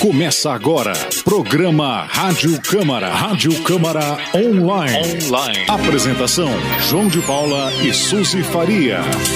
Começa agora, programa Rádio Câmara. Rádio Câmara Online. Apresentação, João de Paula e Suzy Faria.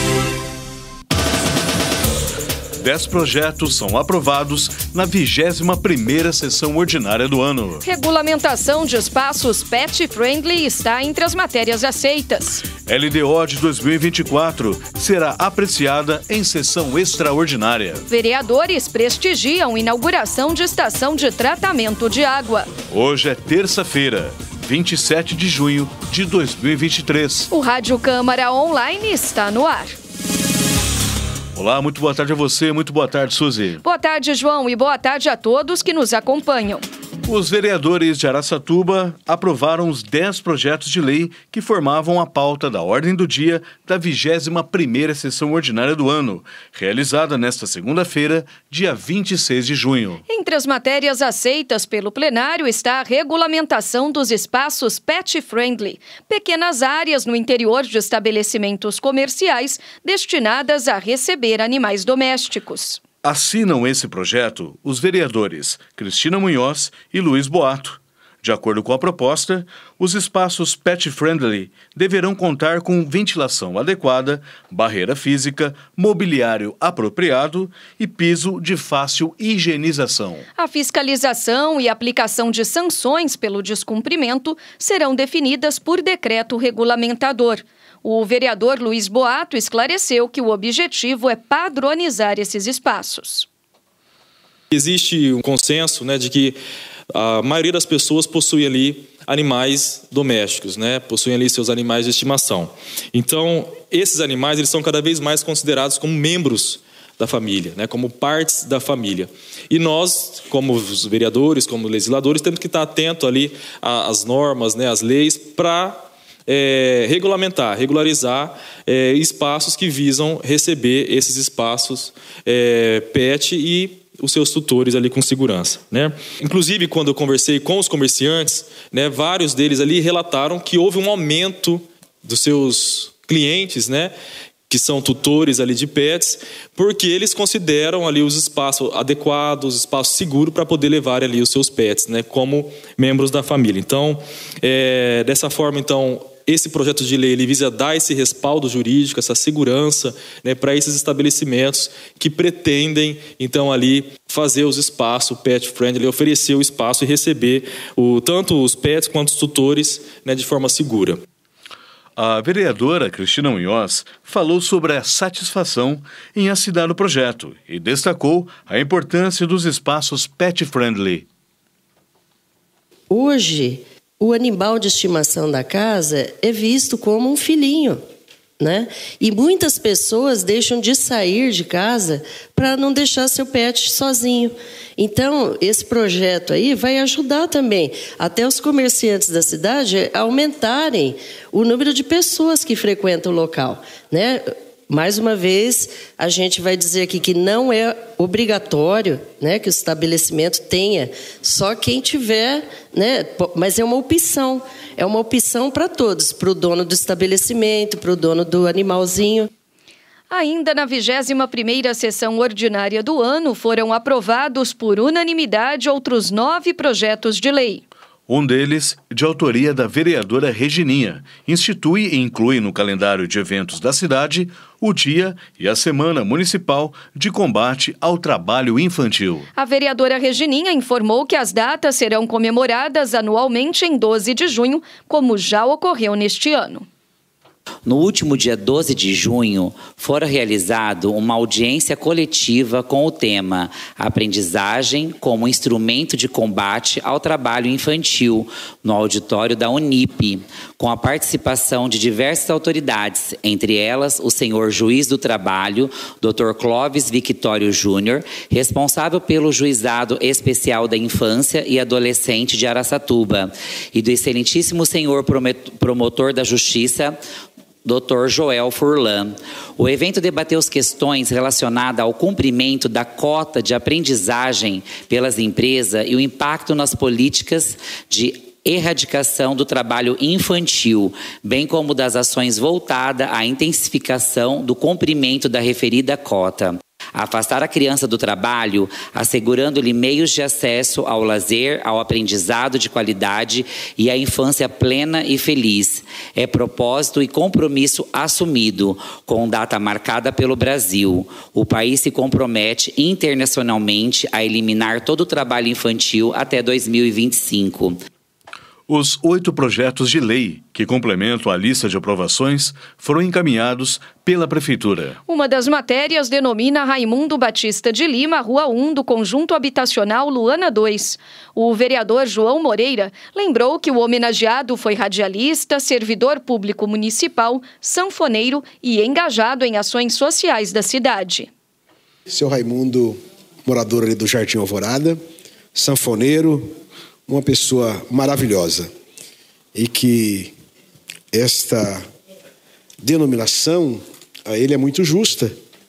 10 projetos são aprovados na 21ª sessão ordinária do ano. Regulamentação de espaços pet-friendly está entre as matérias aceitas. LDO de 2024 será apreciada em sessão extraordinária. Vereadores prestigiam inauguração de estação de tratamento de água. Hoje é terça-feira, 27 de junho de 2023. O Rádio Câmara Online está no ar. Olá, muito boa tarde a você, muito boa tarde, Suzy. Boa tarde, João, e boa tarde a todos que nos acompanham. Os vereadores de Araçatuba aprovaram os 10 projetos de lei que formavam a pauta da ordem do dia da 21ª sessão ordinária do ano, realizada nesta segunda-feira, dia 26 de junho. Entre as matérias aceitas pelo plenário está a regulamentação dos espaços pet-friendly, pequenas áreas no interior de estabelecimentos comerciais destinadas a receber animais domésticos. Assinam esse projeto os vereadores Cristina Munhoz e Luiz Boato. De acordo com a proposta, os espaços pet-friendly deverão contar com ventilação adequada, barreira física, mobiliário apropriado e piso de fácil higienização. A fiscalização e aplicação de sanções pelo descumprimento serão definidas por decreto regulamentador. O vereador Luiz Boato esclareceu que o objetivo é padronizar esses espaços. Existe um consenso, de que a maioria das pessoas possui ali animais domésticos, possuem ali seus animais de estimação. Então, esses animais eles são cada vez mais considerados como membros da família, como partes da família. E nós, como os vereadores, como legisladores, temos que estar atentos ali às normas, às leis, para regularizar espaços que visam receber esses espaços pet e os seus tutores ali com segurança. Inclusive, quando eu conversei com os comerciantes, vários deles ali relataram que houve um aumento dos seus clientes, que são tutores ali de pets, porque eles consideram ali os espaços adequados, os espaços seguros para poder levar ali os seus pets, como membros da família. Então, dessa forma, esse projeto de lei ele visa dar esse respaldo jurídico, essa segurança, para esses estabelecimentos que pretendem, ali, fazer os espaços pet-friendly, oferecer o espaço e receber tanto os pets quanto os tutores, de forma segura. A vereadora Cristina Munhoz falou sobre a satisfação em assinar o projeto e destacou a importância dos espaços pet-friendly. Hoje, o animal de estimação da casa é visto como um filhinho, E muitas pessoas deixam de sair de casa para não deixar seu pet sozinho. Então, esse projeto aí vai ajudar também até os comerciantes da cidade a aumentarem o número de pessoas que frequentam o local, Mais uma vez, a gente vai dizer aqui que não é obrigatório, que o estabelecimento tenha, só quem tiver, mas é uma opção para todos, para o dono do estabelecimento, para o dono do animalzinho. Ainda na 21ª sessão ordinária do ano, foram aprovados por unanimidade outros 9 projetos de lei. Um deles, de autoria da vereadora Regininha, institui e inclui no calendário de eventos da cidade o Dia e a Semana Municipal de Combate ao Trabalho Infantil. A vereadora Regininha informou que as datas serão comemoradas anualmente em 12 de junho, como já ocorreu neste ano. No último dia 12 de junho, fora realizada uma audiência coletiva com o tema Aprendizagem como instrumento de combate ao trabalho infantil, no auditório da Unip, com a participação de diversas autoridades, entre elas o senhor juiz do trabalho, Dr. Clóvis Victório Júnior, responsável pelo Juizado Especial da Infância e Adolescente de Araçatuba, e do excelentíssimo senhor promotor da Justiça, Dr. Joel Furlan. O evento debateu as questões relacionadas ao cumprimento da cota de aprendizagem pelas empresas e o impacto nas políticas de erradicação do trabalho infantil, bem como das ações voltadas à intensificação do cumprimento da referida cota. Afastar a criança do trabalho, assegurando-lhe meios de acesso ao lazer, ao aprendizado de qualidade e à infância plena e feliz. É propósito e compromisso assumido, com data marcada pelo Brasil. O país se compromete internacionalmente a eliminar todo o trabalho infantil até 2025. Os 8 projetos de lei que complementam a lista de aprovações foram encaminhados pela Prefeitura. Uma das matérias denomina Raimundo Batista de Lima, Rua 1 do Conjunto Habitacional Luana 2. O vereador João Moreira lembrou que o homenageado foi radialista, servidor público municipal, sanfoneiro e engajado em ações sociais da cidade. Seu Raimundo, morador ali do Jardim Alvorada, sanfoneiro, uma pessoa maravilhosa, e que esta denominação a ele é muito justa,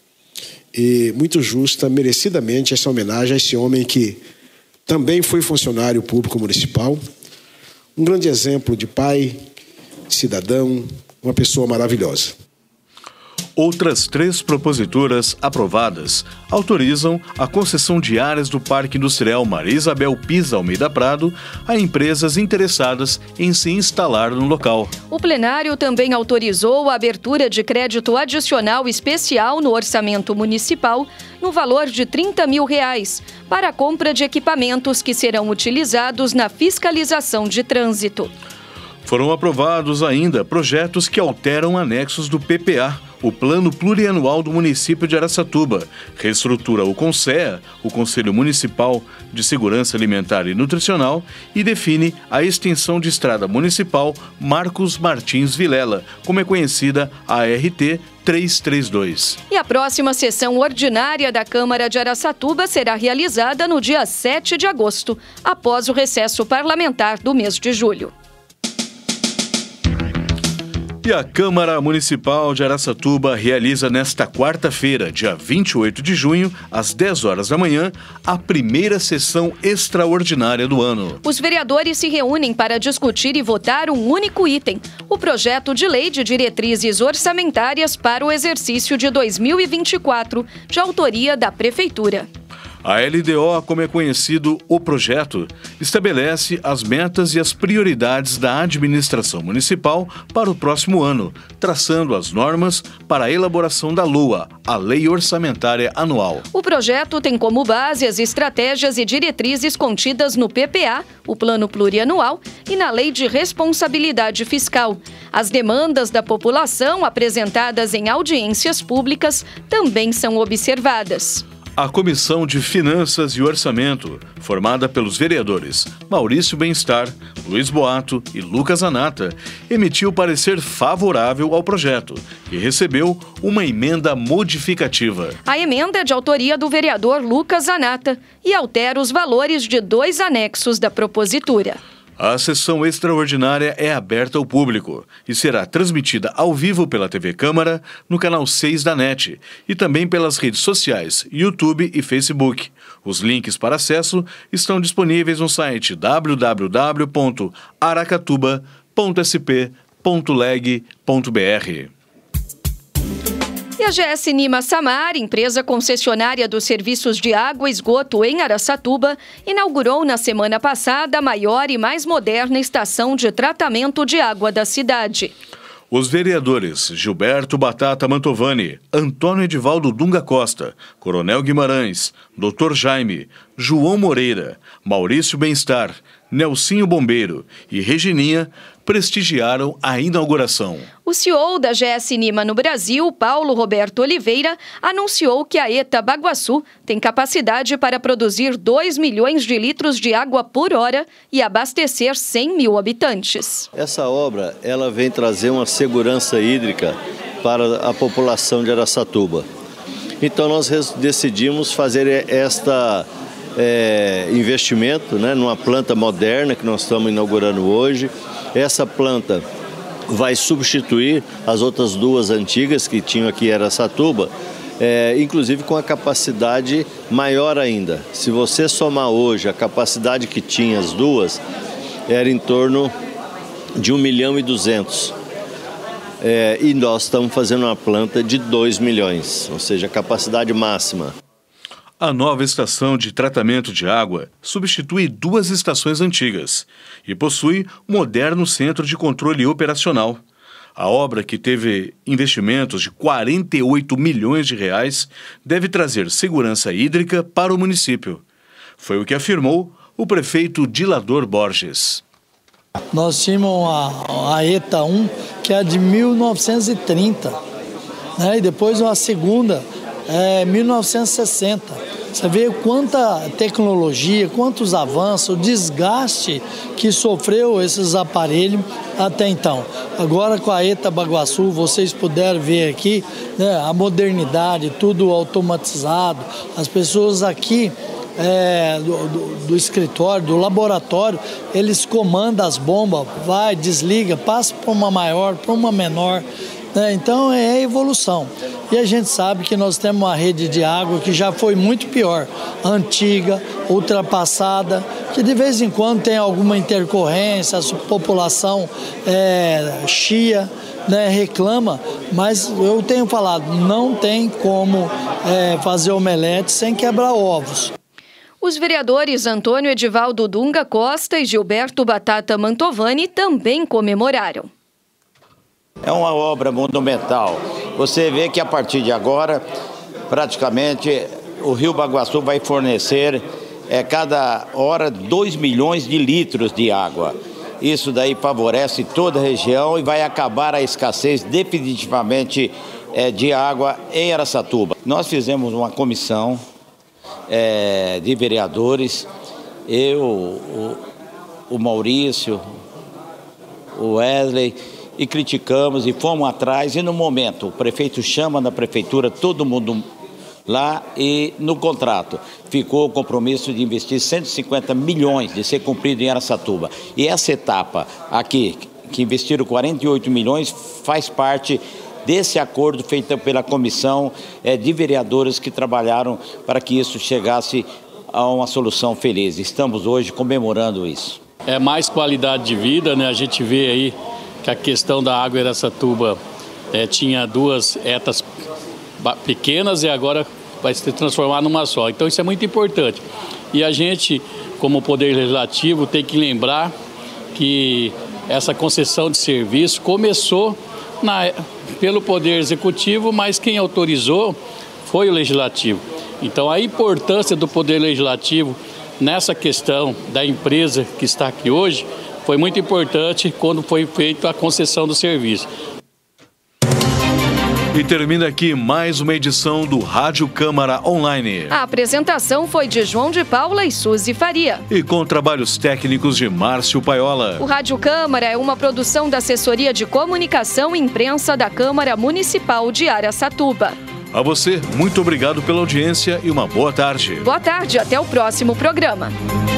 e muito justa, merecidamente, essa homenagem a esse homem que também foi funcionário público municipal, um grande exemplo de pai, de cidadão, uma pessoa maravilhosa. Outras 3 proposituras aprovadas autorizam a concessão de áreas do Parque Industrial Maria Isabel Pisa Almeida Prado a empresas interessadas em se instalar no local. O plenário também autorizou a abertura de crédito adicional especial no orçamento municipal no valor de R$30 mil para a compra de equipamentos que serão utilizados na fiscalização de trânsito. Foram aprovados ainda projetos que alteram anexos do PPA, o Plano Plurianual do município de Araçatuba, reestrutura o CONSEA, o Conselho Municipal de Segurança Alimentar e Nutricional, e define a extensão de estrada municipal Marcos Martins Vilela, como é conhecida a RT 332. E a próxima sessão ordinária da Câmara de Araçatuba será realizada no dia 7 de agosto, após o recesso parlamentar do mês de julho. E a Câmara Municipal de Araçatuba realiza nesta quarta-feira, dia 28 de junho, às 10 horas da manhã, a primeira sessão extraordinária do ano. Os vereadores se reúnem para discutir e votar um único item, o projeto de lei de diretrizes orçamentárias para o exercício de 2024, de autoria da Prefeitura. A LDO, como é conhecido o projeto, estabelece as metas e as prioridades da administração municipal para o próximo ano, traçando as normas para a elaboração da LOA, a Lei Orçamentária Anual. O projeto tem como base as estratégias e diretrizes contidas no PPA, o Plano Plurianual, e na Lei de Responsabilidade Fiscal. As demandas da população apresentadas em audiências públicas também são observadas. A Comissão de Finanças e Orçamento, formada pelos vereadores Maurício Bem-Estar, Luiz Boato e Lucas Zanata, emitiu parecer favorável ao projeto, que recebeu uma emenda modificativa. A emenda é de autoria do vereador Lucas Zanata e altera os valores de 2 anexos da propositura. A sessão extraordinária é aberta ao público e será transmitida ao vivo pela TV Câmara, no canal 6 da NET e também pelas redes sociais, YouTube e Facebook. Os links para acesso estão disponíveis no site www.aracatuba.sp.leg.br. E a GS Nima Samar, empresa concessionária dos serviços de água e esgoto em Araçatuba, inaugurou na semana passada a maior e mais moderna estação de tratamento de água da cidade. Os vereadores Gilberto Batata Mantovani, Antônio Edivaldo Dunga Costa, Coronel Guimarães, Dr. Jaime, João Moreira, Maurício Bem-Estar, Nelsinho Bombeiro e Regininha prestigiaram a inauguração. O CEO da GS Nima no Brasil, Paulo Roberto Oliveira, anunciou que a ETA Baguaçu tem capacidade para produzir 2 milhões de litros de água por hora e abastecer 100 mil habitantes. Essa obra ela vem trazer uma segurança hídrica para a população de Araçatuba. Então nós decidimos fazer investimento, né, numa planta moderna que nós estamos inaugurando hoje. Essa planta vai substituir as outras 2 antigas que tinham aqui em Araçatuba, inclusive com a capacidade maior ainda. Se você somar hoje a capacidade que tinha as 2, era em torno de 1,2 milhão. e nós estamos fazendo uma planta de 2 milhões, ou seja, a capacidade máxima. A nova estação de tratamento de água substitui 2 estações antigas e possui um moderno centro de controle operacional. A obra, que teve investimentos de 48 milhões de reais, deve trazer segurança hídrica para o município. Foi o que afirmou o prefeito Dilador Borges. Nós tínhamos a ETA 1, que é de 1930, né? E depois uma segunda, 1960. Você vê quanta tecnologia, quantos avanços, o desgaste que sofreu esses aparelhos até então. Agora com a ETA Baguaçu, vocês puderam ver aqui, né, a modernidade, tudo automatizado, as pessoas aqui do escritório, do laboratório, eles comandam as bombas, vai, desliga, passa para uma maior, para uma menor. Então é evolução. E a gente sabe que nós temos uma rede de água que já foi muito pior, antiga, ultrapassada, que de vez em quando tem alguma intercorrência, a população chia, né, reclama, mas eu tenho falado, não tem como fazer omelete sem quebrar ovos. Os vereadores Antônio Edivaldo Dunga Costa e Gilberto Batata Mantovani também comemoraram. É uma obra monumental. Você vê que a partir de agora, praticamente, o Rio Baguaçu vai fornecer cada hora 2 milhões de litros de água. Isso daí favorece toda a região e vai acabar a escassez definitivamente de água em Araçatuba. Nós fizemos uma comissão de vereadores, eu, o Maurício, o Wesley, e criticamos e fomos atrás, e no momento o prefeito chama na prefeitura todo mundo lá, e no contrato ficou o compromisso de investir 150 milhões de ser cumprido em Araçatuba. E essa etapa aqui, que investiram 48 milhões, faz parte desse acordo feito pela comissão de vereadores que trabalharam para que isso chegasse a uma solução feliz. Estamos hoje comemorando isso. É mais qualidade de vida, né? A gente vê aí que a questão da água em Araçatuba tinha 2 etas pequenas e agora vai se transformar numa só. Então isso é muito importante. E a gente, como Poder Legislativo, tem que lembrar que essa concessão de serviço começou pelo Poder Executivo, mas quem autorizou foi o Legislativo. Então a importância do Poder Legislativo nessa questão da empresa que está aqui hoje foi muito importante quando foi feita a concessão do serviço. E termina aqui mais uma edição do Rádio Câmara Online. A apresentação foi de João de Paula e Suzy Faria. E com trabalhos técnicos de Márcio Paiola. O Rádio Câmara é uma produção da Assessoria de Comunicação e Imprensa da Câmara Municipal de Araçatuba. A você, muito obrigado pela audiência e uma boa tarde. Boa tarde, até o próximo programa.